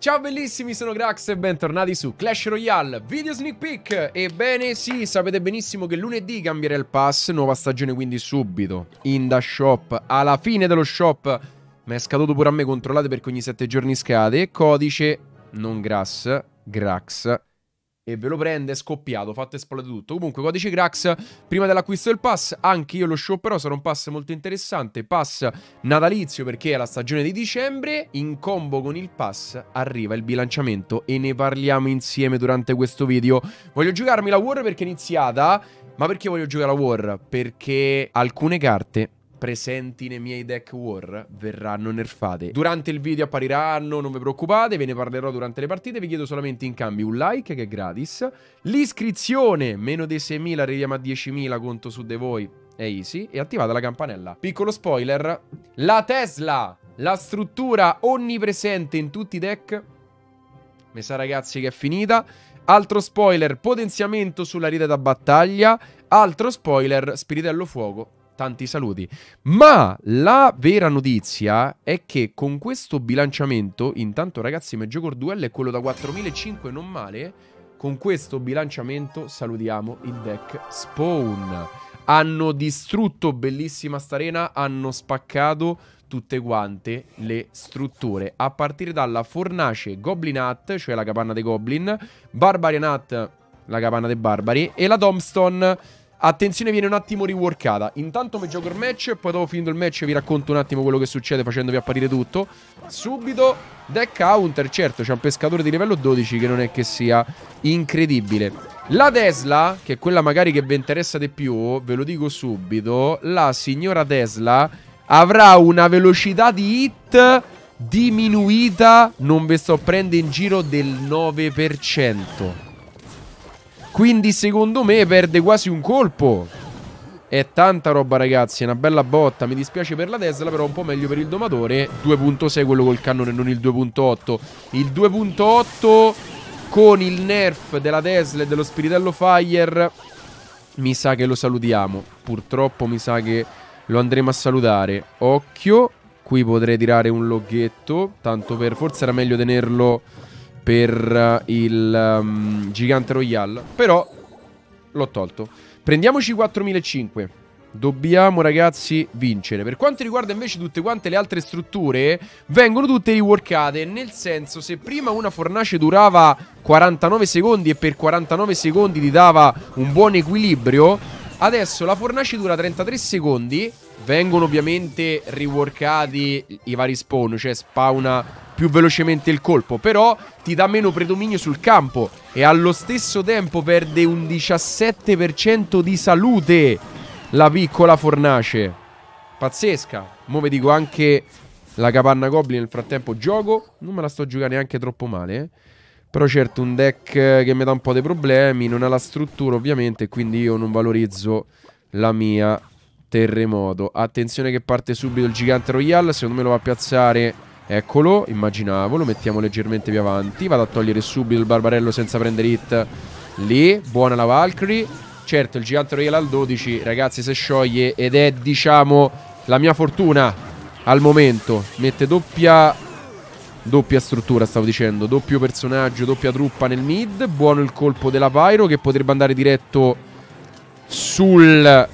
Ciao bellissimi, sono Grax e bentornati su Clash Royale, video sneak peek. Ebbene sì, sapete benissimo che lunedì cambierà il pass, nuova stagione quindi subito, in da shop, alla fine dello shop. Mi è scaduto pure a me, controllate perché ogni 7 giorni scade, codice non Grax, Grax. E ve lo prende scoppiato, fatto esplodere tutto. Comunque codice Grax prima dell'acquisto del pass. Anche io lo shopperò, sarà un pass molto interessante. Pass natalizio perché è la stagione di dicembre. In combo con il pass arriva il bilanciamento e ne parliamo insieme durante questo video. Voglio giocarmi la War perché è iniziata. Ma perché voglio giocare la War? Perché alcune carte presenti nei miei deck War verranno nerfate. Durante il video appariranno, non vi preoccupate, ve ne parlerò durante le partite. Vi chiedo solamente in cambio un like che è gratis, l'iscrizione, meno dei 6.000 arriviamo a 10.000, conto su di voi, è easy, e attivate la campanella. Piccolo spoiler, la Tesla, la struttura onnipresente in tutti i deck, mi sa ragazzi che è finita. Altro spoiler, potenziamento sulla rete da battaglia. Altro spoiler, spiritello fuoco. Tanti saluti. Ma la vera notizia è che con questo bilanciamento, intanto ragazzi Major Duel è quello da 4.500, non male. Con questo bilanciamento salutiamo il deck Spawn. Hanno distrutto, bellissima sta arena, hanno spaccato tutte quante le strutture, a partire dalla Fornace Goblin Hut, cioè la capanna dei Goblin, Barbarian Hut, la capanna dei Barbari, e la Tombstone. Attenzione, viene un attimo reworkata. Intanto mi gioco il match, poi dopo finito il match vi racconto un attimo quello che succede facendovi apparire tutto. Subito deck counter, certo c'è un pescatore di livello 12 che non è che sia incredibile. La Tesla, che è quella magari che vi interessa di più, ve lo dico subito, la signora Tesla avrà una velocità di hit diminuita, non vi sto prendendo in giro, del 9%. Quindi secondo me perde quasi un colpo. È tanta roba ragazzi, è una bella botta. Mi dispiace per la Tesla, però un po' meglio per il domatore. 2.6 quello col cannone, non il 2.8. Il 2.8 con il nerf della Tesla e dello spiritello Fire mi sa che lo salutiamo. Purtroppo mi sa che lo andremo a salutare. Occhio, qui potrei tirare un loghetto, tanto per... forse era meglio tenerlo per il Gigante Royale, però l'ho tolto. Prendiamoci 4.500. Dobbiamo ragazzi vincere. Per quanto riguarda invece tutte quante le altre strutture, vengono tutte reworkate, nel senso, se prima una fornace durava 49 secondi e per 49 secondi ti dava un buon equilibrio, adesso la fornace dura 33 secondi. Vengono ovviamente reworkati i vari spawn, cioè spawna più velocemente il colpo, però ti dà meno predominio sul campo e allo stesso tempo perde un 17% di salute la piccola fornace. Pazzesca. Mo' vi dico anche la capanna Goblin, nel frattempo gioco. Non me la sto giocando neanche troppo male, però certo un deck che mi dà un po' dei problemi, non ha la struttura ovviamente, quindi io non valorizzo la mia terremoto. Attenzione che parte subito il Gigante Royale, secondo me lo va a piazzare. Eccolo, immaginavo, lo mettiamo leggermente più avanti. Vado a togliere subito il Barbarello senza prendere hit. Lì, buona la Valkyrie. Certo, il Gigante Royale al 12, ragazzi, se scioglie ed è, diciamo, la mia fortuna al momento. Mette doppia struttura, stavo dicendo, doppio personaggio, doppia truppa nel mid. Buono il colpo della Pyro che potrebbe andare diretto sul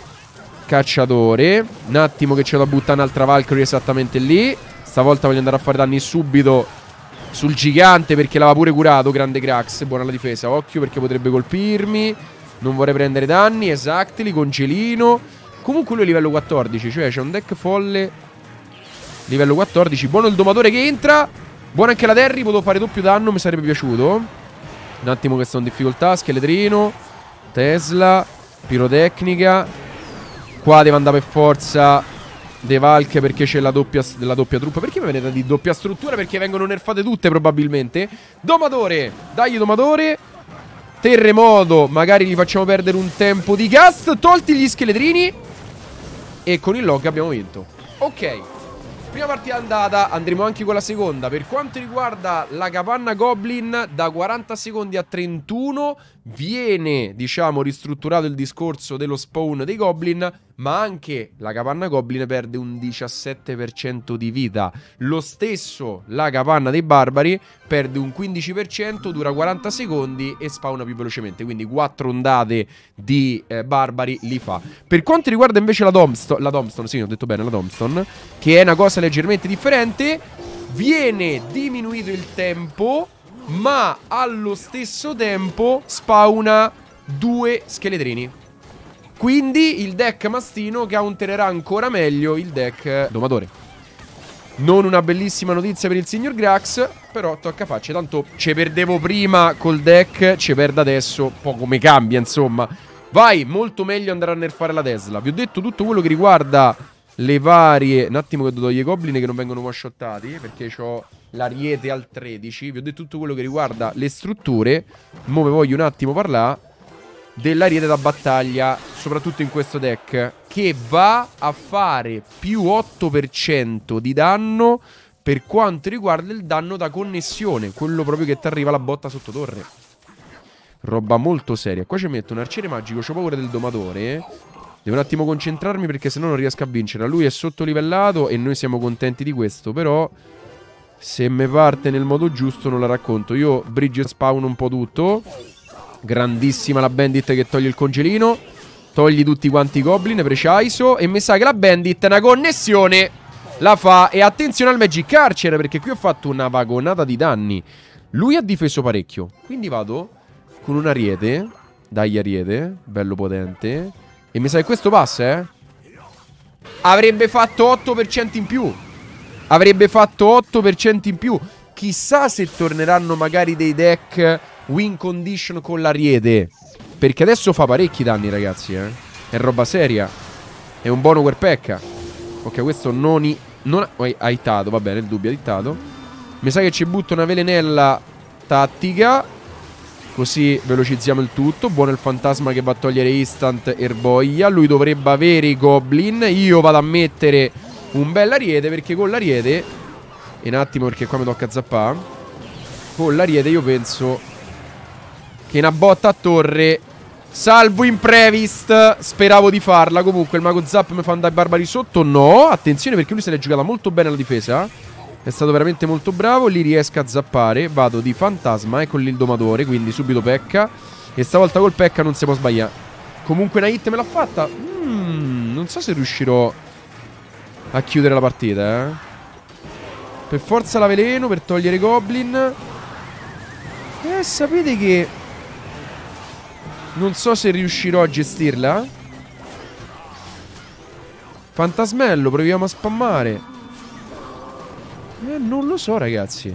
cacciatore. Un attimo che c'è da buttare un'altra Valkyrie esattamente lì. Stavolta voglio andare a fare danni subito sul gigante perché l'aveva pure curato. Grande Grax, buona la difesa. Occhio perché potrebbe colpirmi. Non vorrei prendere danni. Exactly, congelino. Comunque lui è livello 14, cioè c'è un deck folle livello 14. Buono il domatore che entra. Buona anche la Terry, potevo fare doppio danno, mi sarebbe piaciuto. Un attimo che sto in difficoltà. Scheletrino, Tesla, pirotecnica. Qua deve andare per forza De Valk perché c'è la doppia truppa. Perché mi venite di doppia struttura? Perché vengono nerfate tutte probabilmente. Domatore, dai domatore. Terremoto, magari gli facciamo perdere un tempo di cast. Tolti gli scheletrini. E con il log abbiamo vinto. Ok, prima partita andata, andremo anche con la seconda. Per quanto riguarda la capanna Goblin, da 40 secondi a 31 viene, diciamo, ristrutturato il discorso dello spawn dei Goblin. ma anche la capanna goblin perde un 17% di vita. Lo stesso la capanna dei barbari perde un 15%, dura 40 secondi e spawna più velocemente. Quindi 4 ondate di barbari li fa. Per quanto riguarda invece la Tombstone, sì, ho detto bene, la Tombstone, che è una cosa leggermente differente, viene diminuito il tempo, ma allo stesso tempo spawna 2 scheletrini. Quindi il deck mastino countererà ancora meglio il deck domatore. Non una bellissima notizia per il signor Grax, però tocca farci. Tanto ci perdevo prima col deck, ci perdo adesso, poco me cambia insomma. Vai, molto meglio andare a nerfare la Tesla. Vi ho detto tutto quello che riguarda le varie... Un attimo che do gli goblin che non vengono one-shottati, perché ho l'ariete al 13. Vi ho detto tutto quello che riguarda le strutture. Mo' vi voglio un attimo parlare dell'ariete da battaglia, soprattutto in questo deck, che va a fare più 8% di danno per quanto riguarda il danno da connessione, quello proprio che ti arriva la botta sotto torre. Roba molto seria. Qua ci metto un arciere magico, c'ho paura del domatore. Devo un attimo concentrarmi perché sennò non riesco a vincere. Lui è sottolivellato e noi siamo contenti di questo, però se me parte nel modo giusto non la racconto. Io bridge spawn un po' tutto. Grandissima la bandit che toglie il congelino. Togli tutti quanti i goblin, preciso. E mi sa che la bandit una connessione la fa. E attenzione al magic archer, perché qui ho fatto una vagonata di danni. Lui ha difeso parecchio, quindi vado con un ariete. Dai ariete, bello potente. E mi sa che questo passa, avrebbe fatto 8% in più. Avrebbe fatto 8% in più. Chissà se torneranno magari dei deck win condition con l'ariete, perché adesso fa parecchi danni, ragazzi, è roba seria. È un buono Werpecca. Ok, questo non ha hittato, va bene, il dubbio ha hittato. Mi sa che ci butta una velenella tattica, così velocizziamo il tutto. Buono il fantasma che va a togliere instant erboglia. Lui dovrebbe avere i goblin. Io vado a mettere un bel ariete, perché con l'ariete, un attimo perché qua mi tocca zappare. Con l'ariete io penso che una botta a torre, salvo imprevist, speravo di farla. Comunque il mago zap mi fa andare i barbari sotto. No, attenzione perché lui se l'è giocata molto bene alla difesa. È stato veramente molto bravo. Lì riesco a zappare. Vado di fantasma, ecco lì il domatore, quindi subito pecca. E stavolta col pecca non si può sbagliare. Comunque una hit me l'ha fatta. Non so se riuscirò a chiudere la partita, Per forza la veleno per togliere i goblin. Sapete che non so se riuscirò a gestirla. Fantasmello, proviamo a spammare. Non lo so, ragazzi.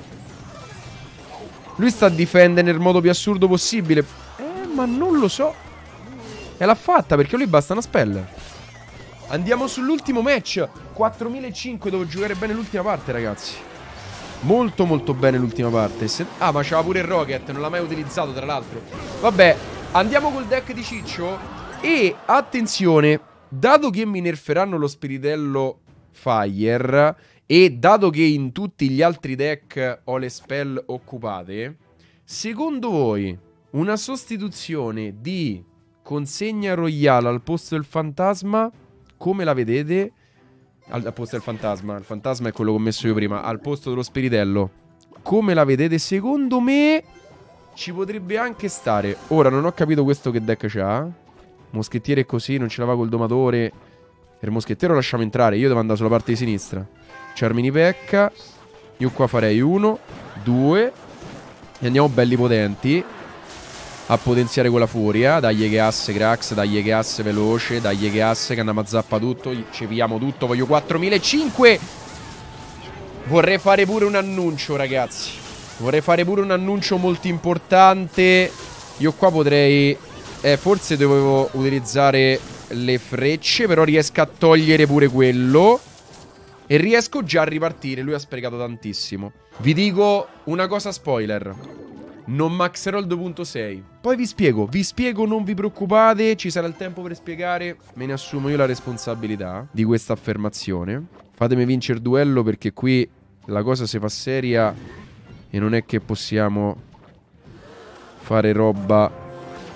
Lui sta a difendere nel modo più assurdo possibile. Ma non lo so. E l'ha fatta perché lui basta una spell. Andiamo sull'ultimo match. 4005, devo giocare bene l'ultima parte, ragazzi. Molto molto bene l'ultima parte. Ah, ma c'aveva pure il rocket, non l'ha mai utilizzato tra l'altro. Vabbè, andiamo col deck di Ciccio. E attenzione, dato che mi nerferanno lo spiritello Fire e dato che in tutti gli altri deck ho le spell occupate, secondo voi una sostituzione di consegna royale al posto del fantasma, come la vedete? Al posto del fantasma. Il fantasma è quello che ho messo io prima. Al posto dello spiritello, come la vedete? Secondo me ci potrebbe anche stare. Ora non ho capito questo che deck c'ha. Moschettiere è così, non ce la va col domatore. Il moschettiero lo lasciamo entrare. Io devo andare sulla parte di sinistra. Charmini pecca. Io qua farei 1, 2. E andiamo belli potenti a potenziare quella furia. Dagli che asse Grax, dagli che asse veloce, dagli che asse che andiamo a zappa tutto. Ci piamo tutto, voglio 4005. Vorrei fare pure un annuncio, ragazzi. Vorrei fare pure un annuncio molto importante. Io qua potrei forse dovevo utilizzare le frecce, però riesco a togliere pure quello e riesco già a ripartire. Lui ha sprecato tantissimo. Vi dico una cosa spoiler: non maxerò il 2.6. Poi vi spiego, non vi preoccupate. Ci sarà il tempo per spiegare. Me ne assumo io la responsabilità di questa affermazione. Fatemi vincere il duello, perché qui la cosa si fa seria e non è che possiamo fare roba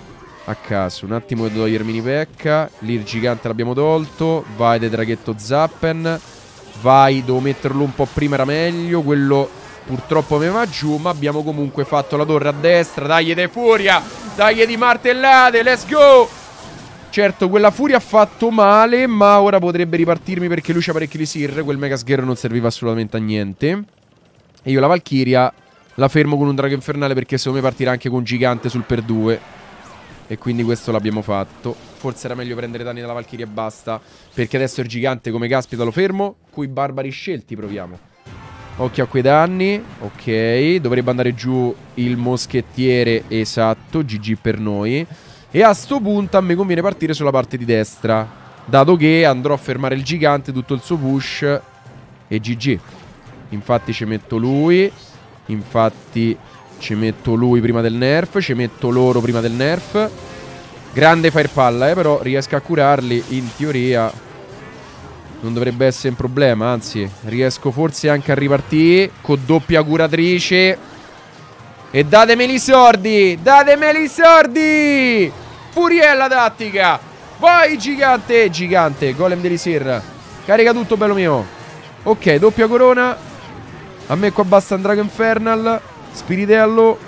a caso. Un attimo che devo togliermi i pecca. Lì il gigante l'abbiamo tolto. Vai de draghetto Zappen. Vai, devo metterlo un po' prima, era meglio. Quello purtroppo mi va giù, ma abbiamo comunque fatto la torre a destra. Dai de furia, dai di martellate, let's go. Certo, quella furia ha fatto male, ma ora potrebbe ripartirmi perché lui c'ha parecchi Lisir. Quel mega sgherro non serviva assolutamente a niente. E io la Valkyria la fermo con un drago infernale perché secondo me partirà anche con gigante sul per 2. E quindi questo l'abbiamo fatto. Forse era meglio prendere danni dalla Valkyria e basta, perché adesso il gigante come caspita lo fermo. Coi barbari scelti proviamo. Occhio a quei danni. Ok, dovrebbe andare giù il moschettiere. Esatto, GG per noi. E a sto punto a me conviene partire sulla parte di destra, dato che andrò a fermare il gigante, tutto il suo push. E GG. Infatti ci metto lui. Infatti ci metto lui prima del nerf. Ci metto loro prima del nerf. Grande firepalla, però riesco a curarli. In teoria non dovrebbe essere un problema. Anzi, riesco forse anche a ripartire con doppia curatrice. E datemeli i sordi. Datemeli i sordi. Furiella tattica. Vai gigante. Gigante, golem dell'Isir. Carica tutto bello mio. Ok, doppia corona. A me qua basta un Drago Infernal. Spiritello.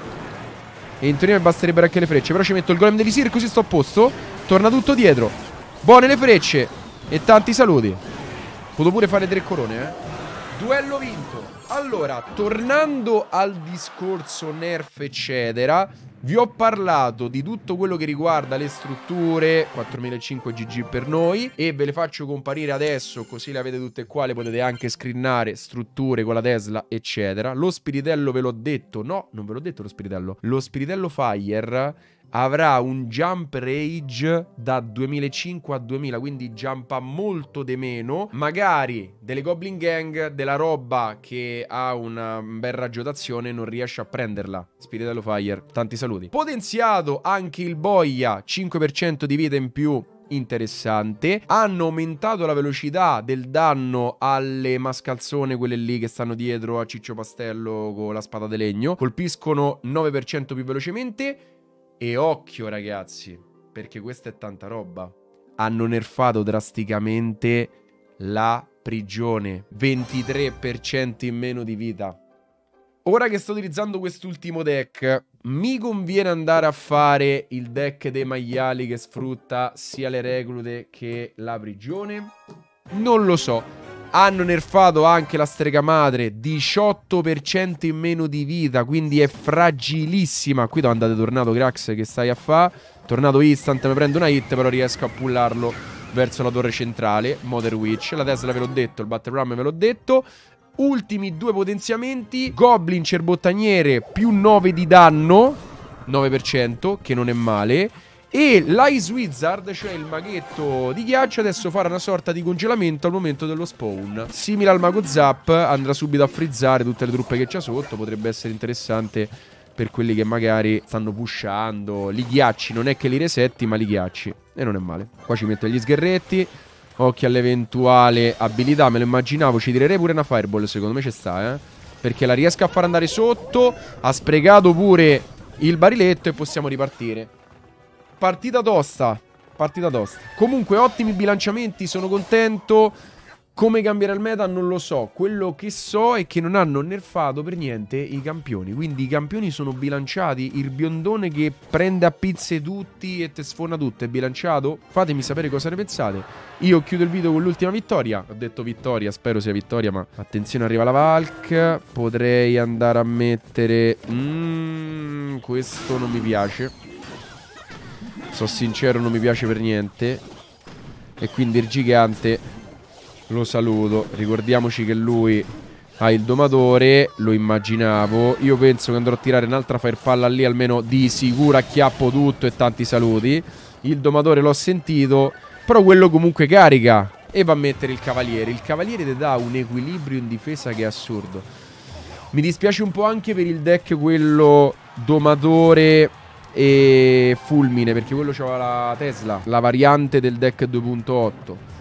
E in teoria mi basterebbero anche le frecce. Però ci metto il golem dell'Isir così sto a posto. Torna tutto dietro. Buone le frecce. E tanti saluti. Potevo pure fare 3 corone, Duello vinto. Allora, tornando al discorso nerf eccetera, vi ho parlato di tutto quello che riguarda le strutture. 4005 GG per noi. E ve le faccio comparire adesso, così le avete tutte qua. Le potete anche screenare. Strutture con la Tesla eccetera. Lo spiritello ve l'ho detto. No, non ve l'ho detto lo spiritello. Lo spiritello Fire avrà un jump rage da 2005 a 2000, quindi jumpa molto di meno. Magari delle Goblin Gang, della roba che ha una bel raggio d'azione, non riesce a prenderla. Spiritello Fire, tanti saluti. Potenziato anche il boia, 5% di vita in più. Interessante. Hanno aumentato la velocità del danno alle mascalzone, quelle lì che stanno dietro a Ciccio Pastello con la spada di legno. Colpiscono 9% più velocemente. E occhio ragazzi, perché questa è tanta roba. Hanno nerfato drasticamente la prigione. 23% in meno di vita. Ora che sto utilizzando quest'ultimo deck, mi conviene andare a fare il deck dei maiali che sfrutta sia le reclute che la prigione? Non lo so. Hanno nerfato anche la strega madre, 18% in meno di vita, quindi è fragilissima. Qui dove andate tornato Krax, che stai a fa? Tornato instant, mi prendo una hit, però riesco a pullarlo verso la torre centrale. Mother Witch, la Tesla ve l'ho detto, il Battle Ram ve l'ho detto. Ultimi 2 potenziamenti. Goblin cerbottaniere più 9 di danno, 9%, che non è male. E l'Ice Wizard, cioè il maghetto di ghiaccio, adesso farà una sorta di congelamento al momento dello spawn. Simile al mago Zap, andrà subito a frizzare tutte le truppe che c'ha sotto. Potrebbe essere interessante per quelli che magari stanno pushando. Li ghiacci, non è che li resetti, ma li ghiacci. E non è male. Qua ci metto gli sgherretti. Occhio all'eventuale abilità, me lo immaginavo. Ci tirerei pure una fireball, secondo me ci sta, perché la riesco a far andare sotto. Ha sprecato pure il bariletto e possiamo ripartire. Partita tosta. Partita tosta. Comunque ottimi bilanciamenti, sono contento. Come cambierà il meta non lo so. Quello che so è che non hanno nerfato per niente i campioni. Quindi i campioni sono bilanciati. Il biondone che prende a pizze tutti e te sfona tutto è bilanciato. Fatemi sapere cosa ne pensate. Io chiudo il video con l'ultima vittoria. Ho detto vittoria, spero sia vittoria, ma attenzione, arriva la Valk. Potrei andare a mettere questo non mi piace. Sono sincero, non mi piace per niente. E quindi il gigante lo saluto. Ricordiamoci che lui ha il domatore. Lo immaginavo. Io penso che andrò a tirare un'altra firepalla lì, almeno di sicuro acchiappo tutto e tanti saluti. Il domatore l'ho sentito, però quello comunque carica e va a mettere il cavaliere. Il cavaliere ti dà un equilibrio in difesa che è assurdo. Mi dispiace un po' anche per il deck quello domatore e fulmine, perché quello c'aveva la Tesla, la variante del deck 2.8.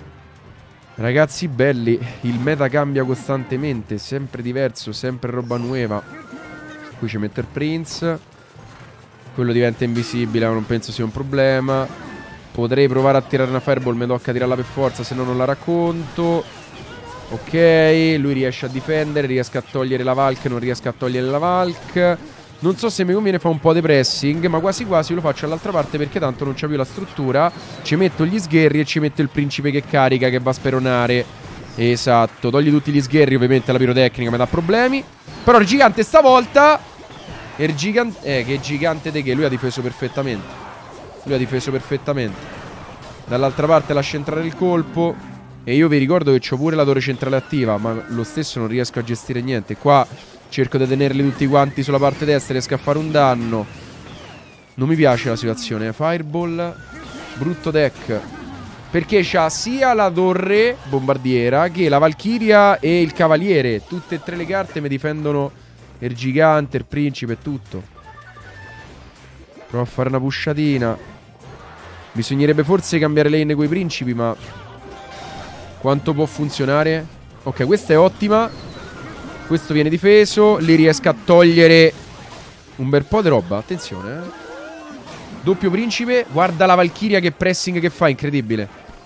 Ragazzi belli, il meta cambia costantemente, sempre diverso, sempre roba nuova. Qui ci metto il Prince. Quello diventa invisibile, ma non penso sia un problema. Potrei provare a tirare una fireball, mi tocca tirarla per forza, se no non la racconto. Ok, lui riesce a difendere, riesco a togliere la Valk, non riesco a togliere la Valk. Non so se mi conviene fare un po' di pressing, ma quasi quasi lo faccio all'altra parte perché tanto non c'è più la struttura. Ci metto gli sgherri e ci metto il principe che carica, che va a speronare. Esatto, togli tutti gli sgherri, ovviamente la pirotecnica mi dà problemi. Però il gigante stavolta... Il gigante... che gigante di che? Lui ha difeso perfettamente. Lui ha difeso perfettamente. Dall'altra parte lascia entrare il colpo. E io vi ricordo che c'ho pure la torre centrale attiva, ma lo stesso non riesco a gestire niente. Qua cerco di tenerli tutti quanti sulla parte destra, riesco a fare un danno. Non mi piace la situazione. Fireball, brutto deck, perché c'ha sia la torre bombardiera che la Valchiria e il cavaliere. Tutte e tre le carte mi difendono il gigante, il principe e tutto. Provo a fare una pushatina. Bisognerebbe forse cambiare lane coi principi, ma quanto può funzionare? Ok, questa è ottima. Questo viene difeso. Lì riesco a togliere un bel po' di roba. Attenzione, doppio principe. Guarda la Valchiria che pressing che fa, incredibile.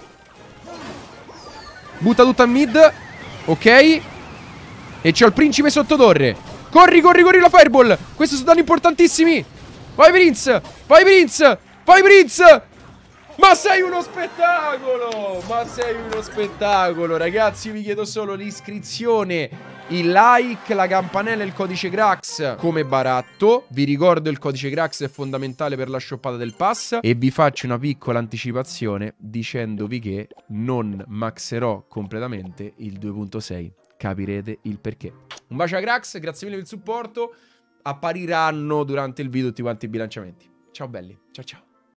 Butta tutta a mid. Ok. E c'ho il principe sotto torre. Corri, corri, corri la fireball. Questi sono danni importantissimi. Vai Prince. Vai Prince. Vai Prince. Ma sei uno spettacolo! Ma sei uno spettacolo! Ragazzi, io vi chiedo solo l'iscrizione, il like, la campanella e il codice Grax come baratto. Vi ricordo il codice Grax è fondamentale per la shoppata del pass. E vi faccio una piccola anticipazione dicendovi che non maxerò completamente il 2.6. Capirete il perché. Un bacio a Grax, grazie mille per il supporto. Appariranno durante il video tutti quanti i bilanciamenti. Ciao belli, ciao ciao.